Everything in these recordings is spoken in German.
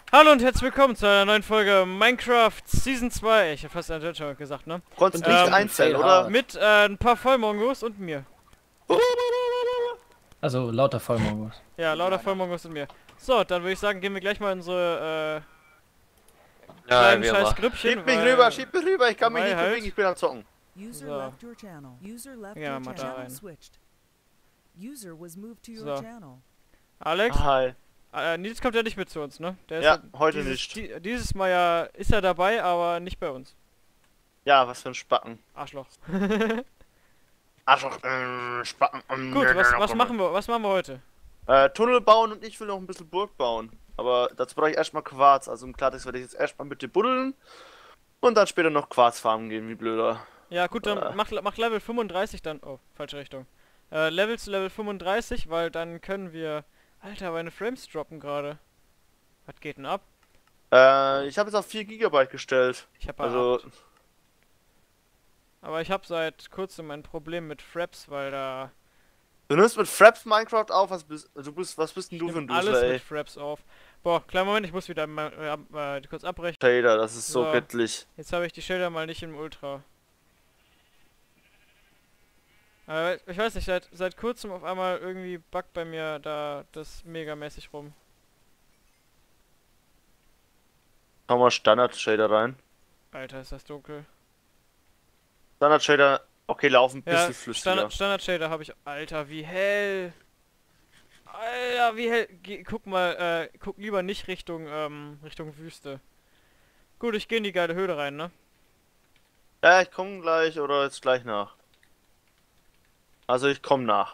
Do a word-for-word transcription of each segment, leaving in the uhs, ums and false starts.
Hallo und herzlich willkommen zu einer neuen Folge Minecraft Season zwei. Ich habe fast ein schon gesagt, ne? Konntest Ähm, nicht einzählen, oder? Mit äh, ein paar Vollmongos und mir. Also lauter Vollmongos. Ja, lauter Vollmongos und mir. So, dann würde ich sagen, gehen wir gleich mal in unsere äh, Ja, kleinen wie scheiß immer. Grüppchen. Schieb mich weil- rüber, schieb mich rüber, ich kann mich weil nicht halt- bewegen, ich bin am Zocken. User So. left your channel. User left Ja, your mal da channel. rein. Switched. User was moved to your So. channel. Alex, Hi. äh, Nils kommt ja nicht mit zu uns, ne? Der ist Ja, heute dieses, nicht. Die, dieses Mal ja ist er dabei, aber nicht bei uns. Ja, was für ein Spacken. Arschloch. Arschloch, äh, Spacken. ähm, Gut, was, was machen wir? Was machen wir heute? Äh, Tunnel bauen und ich will noch ein bisschen Burg bauen. Aber dazu brauche ich erstmal Quarz. Also im Klartext werde ich jetzt erstmal mit dir buddeln. Und dann später noch Quarz farmen gehen, wie blöder. Ja gut, dann Äh. mach, mach Level fünfunddreißig dann... Oh, falsche Richtung. Äh, Level zu Level fünfunddreißig, weil dann können wir... Alter, meine Frames droppen gerade. Was geht denn ab? Äh, ich habe jetzt auf vier Gigabyte gestellt. Ich habe Also, Aber ich habe seit kurzem ein Problem mit Fraps, weil da... du nimmst mit Fraps Minecraft auf, was bist du bist, was bist denn Ich du für ein nehm alles Dusel, mit ey? Fraps auf. Boah, kleinen Moment, ich muss wieder mal, äh, äh, kurz abbrechen. Shader, das ist so So. göttlich. Jetzt habe ich die Schilder mal nicht im Ultra. Äh, ich weiß nicht, seit, seit kurzem auf einmal irgendwie buggt bei mir da das megamäßig rum. Hau mal Standard Shader rein. Alter, ist das dunkel. Standard Shader, okay, laufen ein bisschen Ja, flüssiger. Standard, Standard Shader habe ich. Alter, wie hell. Alter, wie hell. Geh, guck mal, äh, guck lieber nicht Richtung, ähm, Richtung Wüste. Gut, ich gehe in die geile Höhle rein, ne? Ja, ich komme gleich oder jetzt gleich nach. Also ich komme nach.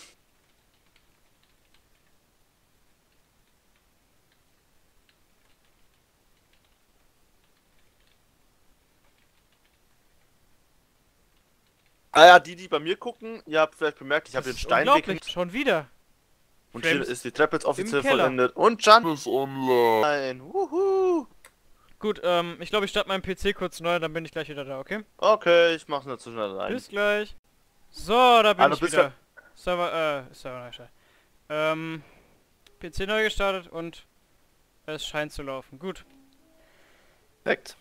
Ah ja, die, die bei mir gucken, ihr habt vielleicht bemerkt, ich habe den Das ist Steinweg unglaublich, schon wieder. und hier Frames ist die Treppe jetzt offiziell Keller. vollendet. Und Jan ist online. Wuhu. Gut, ähm, ich glaube, ich starte meinen P C kurz neu, dann bin ich gleich wieder da, okay? Okay, ich mach's dazu schnell rein. Bis gleich. So, da bin Ah, du ich bist wieder. Server, äh, Server, nein, scheiße. Ähm, P C neu gestartet und es scheint zu laufen. Gut. Perfekt.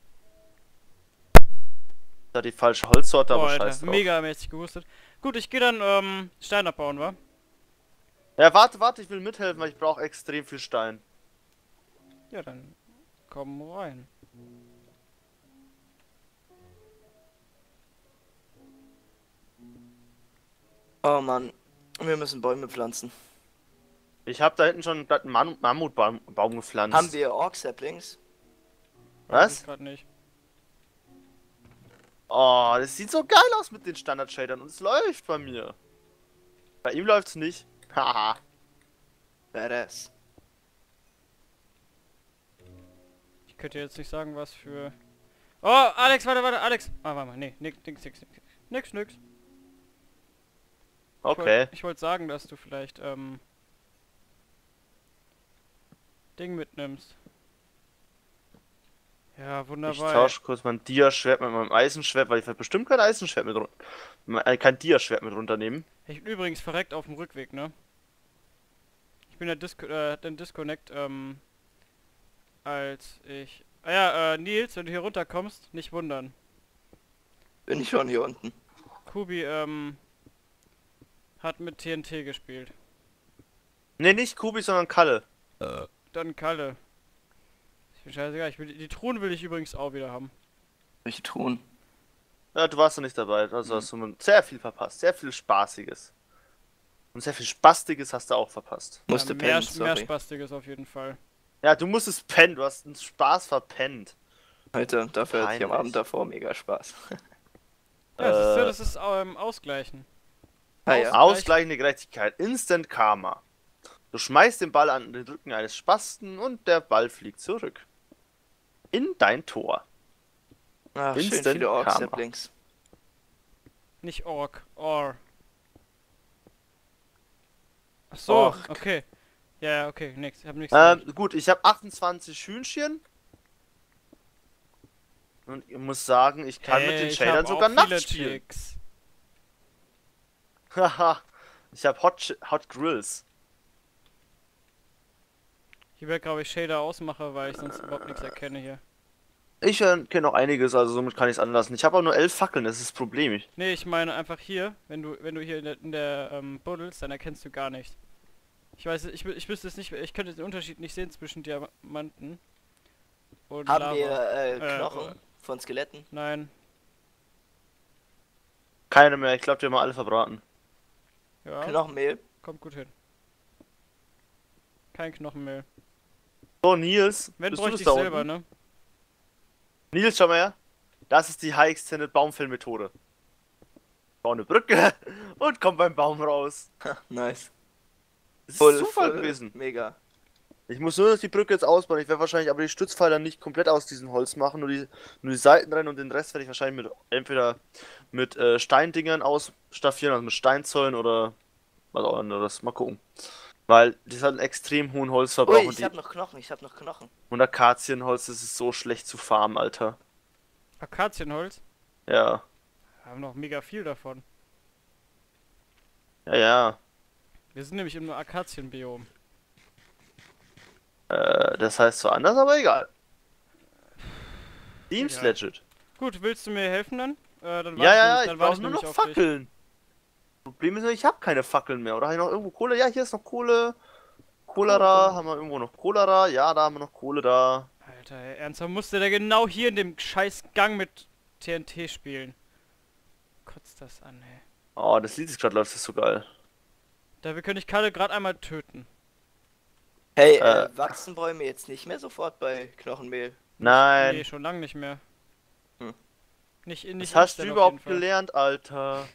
Da die falsche Holzsorte, Boah, aber Alter, scheiß drauf. mega mäßig gehustet. Gut, ich gehe dann, ähm, Stein abbauen, wa? Ja, warte, warte, ich will mithelfen, weil ich brauche extrem viel Stein. Ja, dann komm rein. Oh Mann, wir müssen Bäume pflanzen. Ich habe da hinten schon einen Mam Mammutbaum Baum gepflanzt. Haben wir Ork-Saplings? Was? Gerade nicht. Oh, das sieht so geil aus mit den Standard-Shadern und es läuft bei mir. Bei ihm läuft's nicht. Haha. Badass. Ich könnte jetzt nicht sagen, was für... Oh, Alex, warte, warte, Alex! Ah, warte mal, nee, nix, nix, nix, nix, nix, nix. Ich Okay. wollt- Ich wollte sagen, dass du vielleicht, ähm... Ding mitnimmst. Ja, Ich wunderbar. tausche kurz mein Dia-Schwert mit meinem Eisenschwert, weil ich werde bestimmt kein Eisenschwert mit runter... Äh, kein Dia-Schwert mit runternehmen. Ich bin übrigens verreckt auf dem Rückweg, ne? Ich bin der Disco äh, den Disconnect, ähm... als ich... Ah ja, äh, Nils, wenn du hier runterkommst, nicht wundern. Bin ich schon hier unten. Kubi, ähm... hat mit T N T gespielt. Ne, nicht Kubi, sondern Kalle. Dann Kalle. Ich bin scheißegal, ich will, die Truhen will ich übrigens auch wieder haben. Welche Truhen? Ja, du warst doch nicht dabei, also Mhm. hast du sehr viel verpasst. Sehr viel Spaßiges. Und sehr viel Spastiges hast du auch verpasst. Musste ja, mehr, pennen, mehr sorry. Spastiges auf jeden Fall. Ja, du musstest pennen, du hast einen Spaß verpennt. Heute, dafür hatte ich am Peinlich. Abend davor mega Spaß. Ja, das ist, Äh. das ist ähm, Ausgleichen. Ah ja. Ausgleichende Gerechtigkeit. Instant Karma. Du schmeißt den Ball an den Rücken eines Spasten und der Ball fliegt zurück. In dein Tor. Ach, schön Instant viele Karma. Ork-Saplings. Nicht Ork, Or. Ach so, Ork. okay. Ja, ja, okay, nix. Ich hab nichts. Ähm, gut, ich habe achtundzwanzig Hühnchen. Und ich muss sagen, ich kann mit den Shadern sogar nachts spielen. Chicks. Haha, ich habe Hot, Ch- Hot Grills. Lieber, glaube ich, Shader ausmache, weil ich sonst überhaupt nichts erkenne hier. Ich äh, kenne noch einiges, also somit kann ich es anlassen. Ich habe auch nur elf Fackeln, das ist das Problem. Ich, Nee, ich meine einfach hier, wenn du wenn du hier in der, in der ähm, buddelst, dann erkennst du gar nicht. Ich weiß, ich, ich wüsste es nicht, ich könnte den Unterschied nicht sehen zwischen Diamanten und Haben Lava. wir äh, Äh, Knochen äh. von Skeletten? Nein, keine mehr, ich glaube, die haben wir alle verbraten. ja, Knochenmehl? kommt gut hin. Kein Knochenmehl. So, Nils, Wenn bist du bräuchte das ich da selber, unten? ne? Nils, schau mal her. Das ist die High Extended Baumfellmethode. Bau eine Brücke und komm beim Baum raus. Nice. Das ist Voll, Zufall voll gewesen. Mega. Ich muss nur noch die Brücke jetzt ausbauen. Ich werde wahrscheinlich aber die Stützpfeiler nicht komplett aus diesem Holz machen, nur die, nur die Seiten rein und den Rest werde ich wahrscheinlich mit entweder mit äh, Steindingern ausstaffieren, also mit Steinzäunen oder was auch anderes. Mal gucken. Weil die hat einen extrem hohen Holzverbrauch Ui, und, ich die, hab noch Knochen, ich hab noch Knochen. und Akazienholz, das ist so schlecht zu farmen, Alter. Akazienholz? Ja. Wir haben noch mega viel davon. Ja, ja. Wir sind nämlich im Akazienbiom. Äh, das heißt zwar anders, aber egal. Teams Egal. legit. Gut, willst du mir helfen dann? Äh, dann warte Ja, ja, ja, nämlich- ich dann warte brauche nur nämlich noch auf dich. Fackeln. Problem ist nur, ich habe keine Fackeln mehr. Oder habe ich noch irgendwo Kohle? Ja, hier ist noch Kohle. Cholera, haben wir irgendwo noch Cholera? Ja, da haben wir noch Kohle da. Alter, ey, ernsthaft musste der genau hier in dem scheiß Gang mit T N T spielen. Kotzt das an, ey. Oh, das Lied ist gerade läuft, das ist so geil. Da wir können ich Kalle gerade einmal töten. Hey, Äh. äh, wachsen Bäume jetzt nicht mehr sofort bei Knochenmehl? Nein. Nee, schon lange nicht mehr. Hm. Nicht, nicht Was hast du instant auf überhaupt jeden Fall. gelernt, Alter?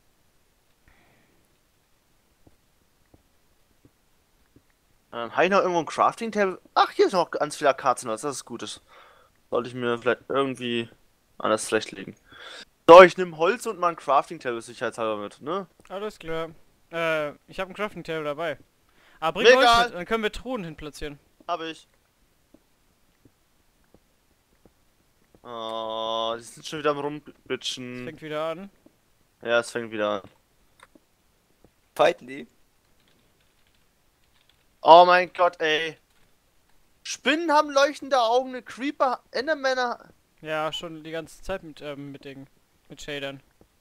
Ähm, habe ich noch irgendwo ein Crafting-Table? Ach, hier ist noch ganz viel Akazienholz, das ist Gutes. Sollte ich mir vielleicht irgendwie anders zurechtlegen. So, ich nehme Holz und mal ein Crafting-Table sicherheitshalber mit, ne? Alles klar. Äh, ich habe ein Crafting Table dabei. Aber bring Mir Holz egal. mit, dann können wir Truhen hinplatzieren. Hab ich. Oh, die sind schon wieder am Es rumbitchen. fängt wieder an. Ja, es fängt wieder an. Fighten die? Oh mein Gott, ey. Spinnen haben leuchtende Augen, eine Creeper, Endermänner. Ja, schon die ganze Zeit mit, ähm, mit den, mit Shadern.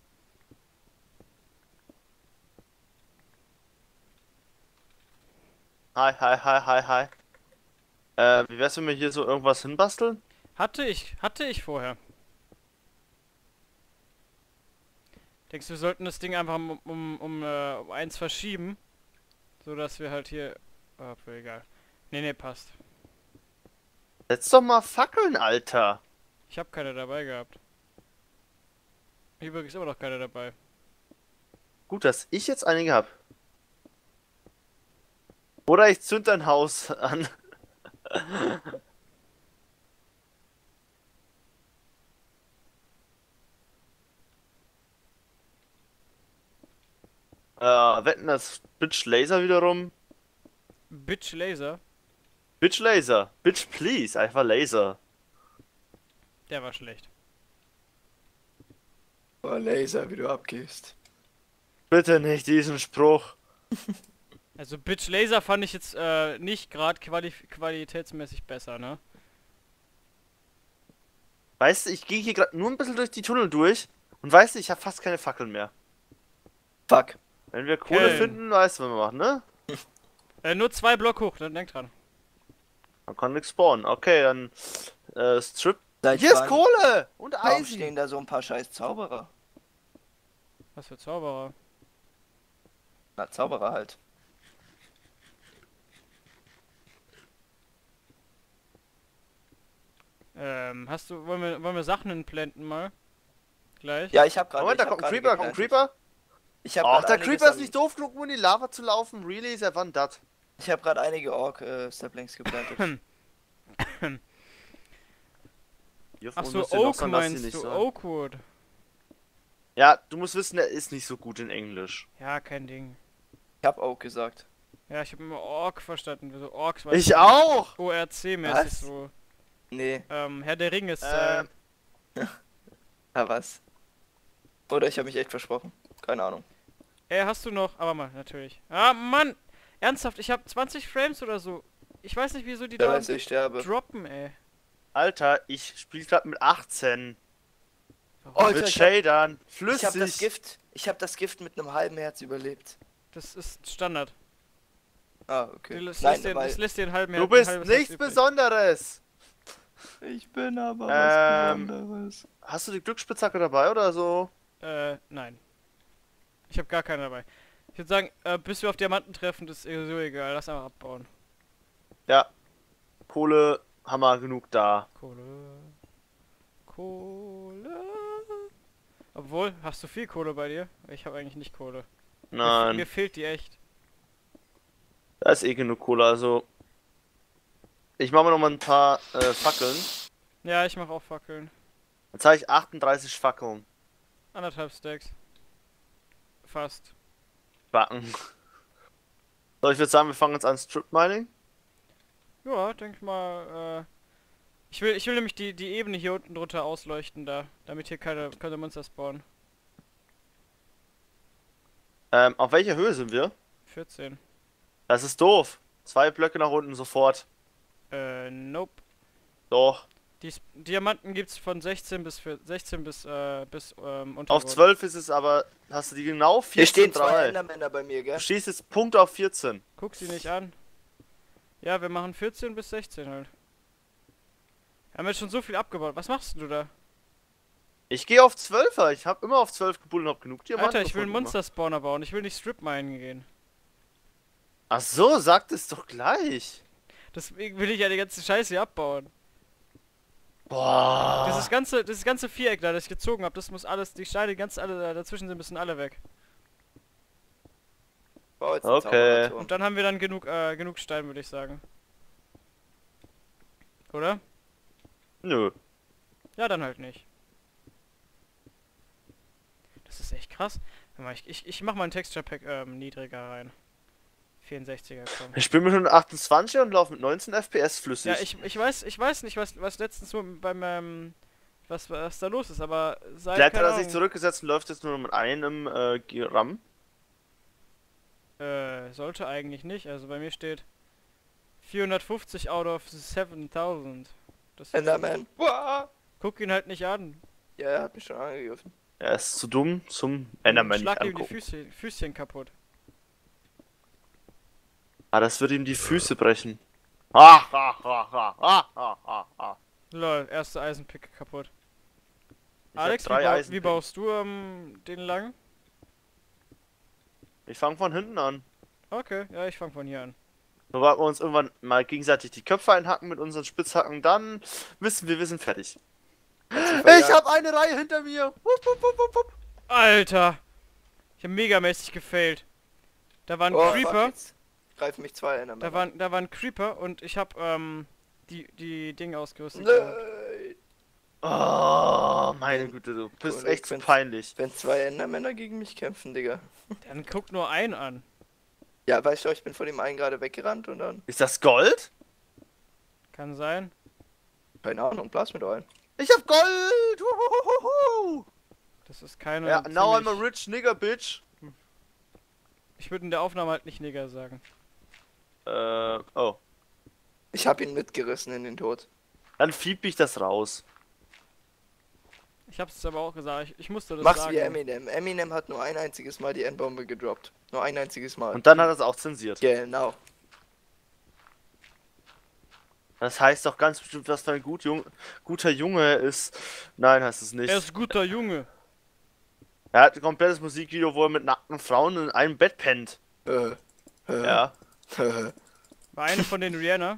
Hi, hi, hi, hi, hi. Äh, wie wär's, wenn wir hier so irgendwas hinbasteln? Hatte ich, hatte ich vorher. Denkst du, wir sollten das Ding einfach um, um, um, äh, um eins verschieben? So dass wir halt hier... Oh, obwohl, egal. Nee, nee, passt. Setz doch mal Fackeln, Alter. Ich habe keine dabei gehabt. Übrigens immer noch keine dabei. Gut, dass ich jetzt einige hab. Oder ich zünd dein Haus an. äh, wetten das Bitch Laser wiederum? Bitch Laser, Bitch Laser. Bitch please, einfach Laser. der war schlecht. Oh, Laser, wie du abgehst. Bitte nicht diesen Spruch. Also Bitch Laser fand ich jetzt äh, nicht gerade quali qualitätsmäßig besser, ne? Weißt du, ich gehe hier gerade nur ein bisschen durch die Tunnel durch und weißt du, ich habe fast keine Fackeln mehr. Fuck. Wenn wir Kohle Okay. finden, weißt du, was wir machen, ne? Äh, nur zwei Block hoch, dann denk dran. Man kann nichts spawnen. Okay, dann äh, Strip. Seit Hier ist wann- Kohle und Warum Eisen. stehen da so ein paar scheiß Zauberer? Was für Zauberer. Na, Zauberer halt. Ähm, hast du, wollen wir, wollen wir Sachen entblenden mal? Gleich? Ja, ich hab gerade. Moment, da ich hab kommt ein gerade Creeper, kommt ein geplantet. Creeper. Ich hab Ach, grad der einiges Creeper ist an- nicht doof genug, um in die Lava zu laufen. Really, ist er wann dat? Ich hab gerade einige Ork-Saplings geplantet. Hier Ach vorne so, müsst ihr noch Oak sagen, dass sie meinst nicht du? sagen. Oakwood. Ja, du musst wissen, der ist nicht so gut in Englisch. Ja, kein Ding. Ich hab Oak gesagt. Ja, ich habe immer Ork verstanden. So Orks, Ich du, auch! O R C-mäßig Was? so. Nee, Ähm, Herr der Ring ist, Äh, äh, ah was? Oder ich habe mich echt versprochen. Keine Ahnung. äh, hast du noch, aber mal, natürlich. Ah, Mann! Ernsthaft, ich habe zwanzig Frames oder so. Ich weiß nicht, wieso die Der da weiß, ich sterbe. droppen, ey. Alter, ich spiele gerade mit achtzehn. Warum? Oh, Alter, mit ich hab- Shadern. Ich Flüssig. hab das Gift. Ich hab das Gift mit einem halben Herz überlebt. Das ist Standard. Ah, okay. Du lässt, Nein, lässt, dir, weil das lässt dir einen halben Du ein bist halbes Herz nichts übrig. Besonderes. ich bin aber Ähm, was Besonderes. Hast du die Glücksspitzhacke dabei oder so? Äh, nein. Ich habe gar keine dabei. Ich würde sagen, äh, bis wir auf Diamanten treffen, das ist eh so egal. Lass einfach abbauen. Ja. Kohle haben wir genug da. Kohle. Kohle. Obwohl, hast du viel Kohle bei dir? Ich habe eigentlich nicht Kohle. Mir, Nein, mir fehlt die echt. da ist eh genug Kohle, also. Ich mache mir noch mal ein paar äh, Fackeln. Ja, ich mache auch Fackeln. Jetzt habe ich achtunddreißig Fackeln. Anderthalb Stacks. Fast. Backen. So, ich würde sagen, wir fangen jetzt an Strip Mining. Ja, denk mal, äh... Ich will, ich will nämlich die, die Ebene hier unten drunter ausleuchten da, damit hier keine, keine Monster spawnen. Ähm, auf welcher Höhe sind wir? vierzehn. Das ist doof. Zwei Blöcke nach unten sofort. Äh, nope. Doch. Die Sp- Diamanten gibt's von sechzehn bis für sechzehn bis äh bis ähm, Auf Untergrund. zwölf ist es aber. Hast du die genau Hier vierzehn stehen zwei drei. Endermänner bei mir, Du gell? schießt jetzt Punkt auf vierzehn. Guck sie nicht an. Ja, wir machen vierzehn bis sechzehn halt. Wir haben jetzt schon so viel abgebaut. Was machst du da? Ich gehe auf zwölfer. Ich habe immer auf zwölf gebunden und hab genug Diamanten. Alter, ich will einen gefunden. Monster-Spawner bauen. Ich will nicht Strip Minen gehen. Ach so, sagt es doch gleich. Deswegen will ich ja die ganze Scheiße hier abbauen. Boah. Dieses ganze, dieses ganze Viereck da, das ich gezogen habe, das muss alles, die Steine, die ganz alle da dazwischen sind, müssen alle weg. Bau jetzt Okay. Zaubererturm. Und dann haben wir dann genug, äh, genug Stein, würde ich sagen. Oder? Nö. Ja, dann halt nicht. Das ist echt krass. Warte mal, Ich, ich, ich mach mal ein Texture Pack ähm, niedriger rein. vierundsechziger, komm. Ich spiele mit hundertachtundzwanzig und laufe mit neunzehn F P S flüssig. Ja, ich, ich weiß, ich weiß nicht, was, was letztens so beim, ähm, was, was da los ist, aber seit, Vielleicht hat keine er sich Ahnung, zurückgesetzt und läuft jetzt nur noch mit einem äh, G- RAM. äh, sollte eigentlich nicht, also bei mir steht vierhundertfünfzig out of siebentausend. Das Enderman. Boah. guck ihn halt nicht an. Ja, er hat mich schon angegriffen. Er ist zu dumm zum Enderman nicht Schlag ihm die angucken. Füße, Füßchen kaputt. Ah, das wird ihm die Füße brechen. Ha, ha, ha, ha, ha, ha, ha, ha. Lol, erste Eisenpicke kaputt. Ich hab Alex, wie, drei bau, wie Eisenpicks. baust du ähm, den lang? Ich fange von hinten an. Okay, ja, ich fang von hier an. Sobald wir uns irgendwann mal gegenseitig die Köpfe einhacken mit unseren Spitzhacken, dann wissen wir, wir sind fertig. Ich habe eine Reihe hinter mir. Wupp, wupp, wupp, wupp, wupp. Alter! Ich hab megamäßig gefailt. Da war ein Oh, Creeper. fuck, jetzt greifen mich zwei Endermänner. Da war, da war ein Creeper und ich hab ähm, die, die Dinge ausgerüstet. Nein. Oh, meine Güte, du bist Cool, echt ich so find's- peinlich. Wenn zwei Endermänner gegen mich kämpfen, Digga. Dann guck nur einen an. Ja, weißt du, ich bin von dem einen gerade weggerannt und dann... Ist das Gold? Kann sein. Keine Ahnung, blas mit ein. Ich hab Gold! Wuhuhuhu. Das ist keine. Ja, now I'm a ziemlich- rich nigger bitch. Ich würde in der Aufnahme halt nicht Nigger sagen. Äh, oh. Ich hab ihn mitgerissen in den Tod. Dann fieb ich das raus. Ich hab's jetzt aber auch gesagt. Ich, ich musste das Mach's sagen. wie Eminem. Eminem hat nur ein einziges Mal die Endbombe gedroppt. Nur ein einziges Mal. Und dann hat er es auch zensiert. Genau. Das heißt doch ganz bestimmt, was für ein gut Jung guter Junge er ist. Nein, heißt es nicht. Er ist guter Junge. Er hat ein komplettes Musikvideo, wo er mit nackten Frauen in einem Bett pennt. Äh. Äh. Ja. War eine von den Rihanna.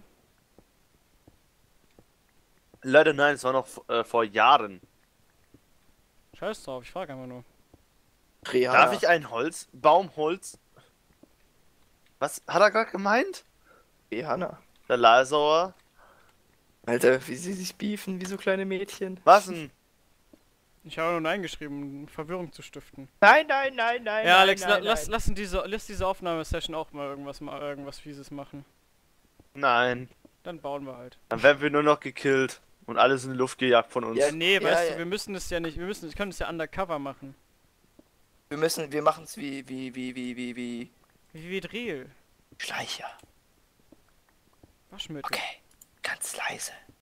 Leider nein, es war noch äh, vor Jahren. Scheiß drauf, ich frage einfach nur. Rihanna. Darf ich ein Holz, Baumholz? Was hat er gerade gemeint? Rihanna. Der Lasauer. Alter, wie sie sich beefen, wie so kleine Mädchen. Was denn? Ich habe nur Nein geschrieben, um Verwirrung zu stiften. Nein, nein, nein, nein. Ja, Alex, la lass, lass, in diese, lass diese Aufnahmesession auch mal irgendwas, mal irgendwas Fieses machen. Nein. Dann bauen wir halt. Dann werden wir nur noch gekillt. Und alles in die Luft gejagt von uns. Ja, Nee, Ja, weißt ja. du, wir müssen es ja nicht, wir müssen, wir können es ja undercover machen. Wir müssen, wir machen's wie, wie, wie, wie, wie, wie. Wie wie Drill. Schleicher. Waschmittel. Okay, ganz leise.